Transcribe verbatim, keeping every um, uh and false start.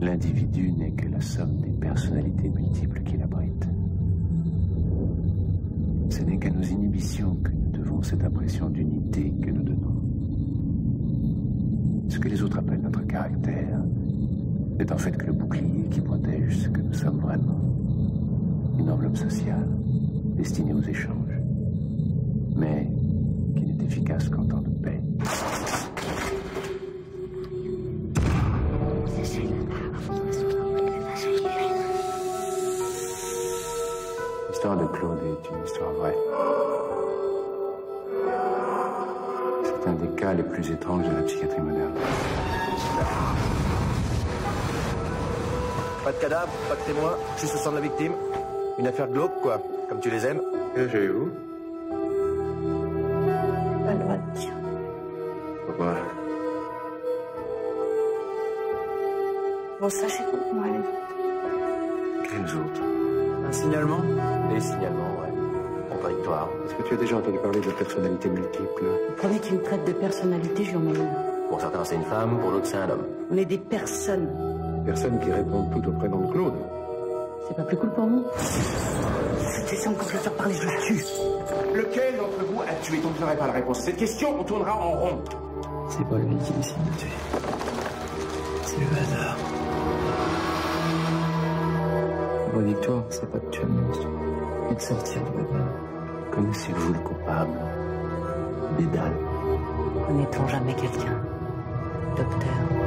L'individu n'est que la somme des personnalités multiples qu'il abrite. Ce n'est qu'à nos inhibitions que nous devons cette impression d'unité que nous donnons. Ce que les autres appellent notre caractère n'est en fait que le bouclier qui protège ce que nous sommes vraiment. Une enveloppe sociale destinée aux échanges, mais qui n'est efficace qu'en temps de paix. L'histoire de Claude est une histoire vraie. C'est un des cas les plus étranges de la psychiatrie moderne. Pas de cadavre, pas de témoin, juste le sang de la victime. Une affaire glauque, quoi, comme tu les aimes. Quel âge avez-vous? Pas le droit de dire. Pourquoi? Bon, sachez contre moi, les autres. Quels autres? Un signalement? Des signalements, ouais. Contradictoire. Est-ce que tu as déjà entendu parler de personnalités multiples? Le premier qui me traite de personnalité, je lui en mets une. Pour certains, c'est une femme, pour d'autres, c'est un homme. On est des personnes. Personnes qui répondent toutes au prénom de Claude. C'est pas plus cool pour vous? C'était ça, quand je vais faire parler, je le tue. Lequel d'entre vous a tué? Donc vous n'aurez pas la réponse à cette question, on tournera en rond. C'est pas lui qui décide de tuer. C'est le hasard. Ma victoire, c'est pas de tuer le monstre, mais de sortir du bagage. Connaissez-vous le coupable? Dédale. Connaît-on jamais quelqu'un? Docteur.